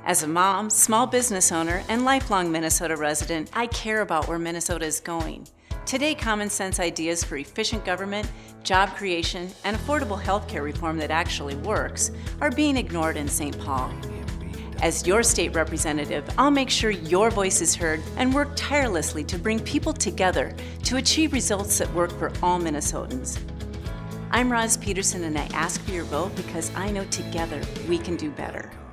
As a mom, small business owner, and lifelong Minnesota resident, I care about where Minnesota is going. Today, common sense ideas for efficient government, job creation, and affordable healthcare reform that actually works are being ignored in St. Paul. As your state representative, I'll make sure your voice is heard and work tirelessly to bring people together to achieve results that work for all Minnesotans. I'm Peterson, and I ask for your vote because I know together we can do better.